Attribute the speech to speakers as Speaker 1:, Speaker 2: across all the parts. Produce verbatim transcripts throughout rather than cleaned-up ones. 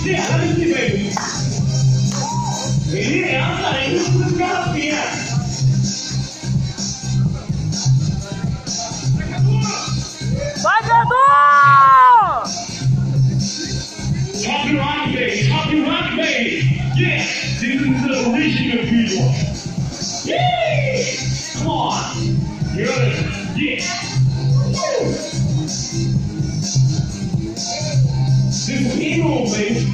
Speaker 1: Yeah, let me see, baby. Yeah, I'm like, this is got here.
Speaker 2: Vai, Yago!
Speaker 1: Copyright, baby. Copyright, baby. Yeah, this is the original video. Yeah! Come on. Good. Yeah. Woo. This is hero, baby.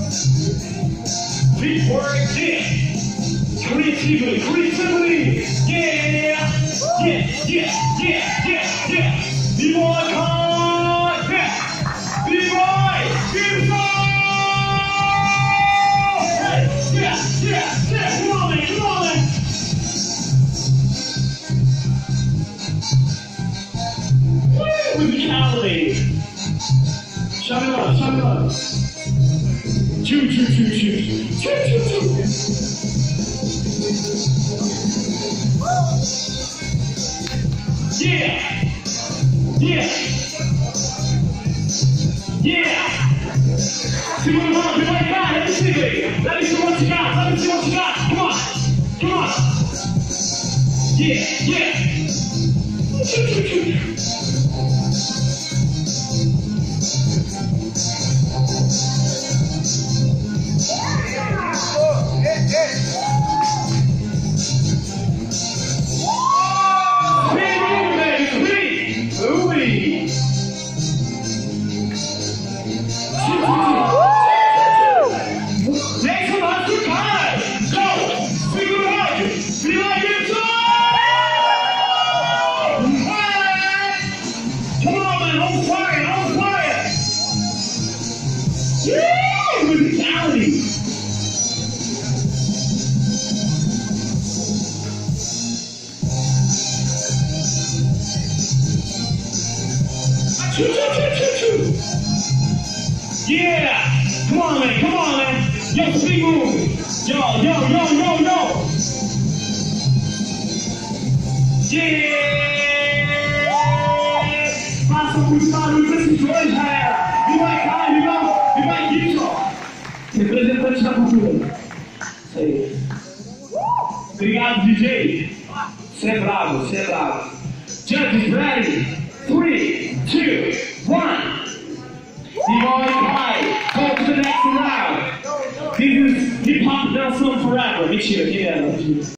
Speaker 1: Big word, yeah. Creativity, creativity. Yeah. Yeah, yeah, yeah, yeah, yeah. B-boy, card, yeah. B-boy, Gibson. Hey, yeah, yeah, yeah. Come on, man, come on, man. Musicality. Shut it up, shut it up. Choo, choo, choo, choo. Choo, choo, choo. Yeah. Yeah. Yeah. See what I'm on, see what I got. Let me see, baby. Let me see what you got. Let me see what you got. Come on. Come on. Yeah, yeah. Choo, choo, choo. Yeah! Come on, man, come on, man. Yo, speed move. Yo, yo, yo, yo, yo. Yeah! Faça muito barulho pra esses dois, galera. Viva cá, viva, viva Gibson. Representante da cultura. Isso aí. Obrigado, D J. Você é bravo, você é bravo. Judges ready? Three, two, one. B-boy, five. Go to the next round. This is hip hop Nelson forever. Mentira, quem era?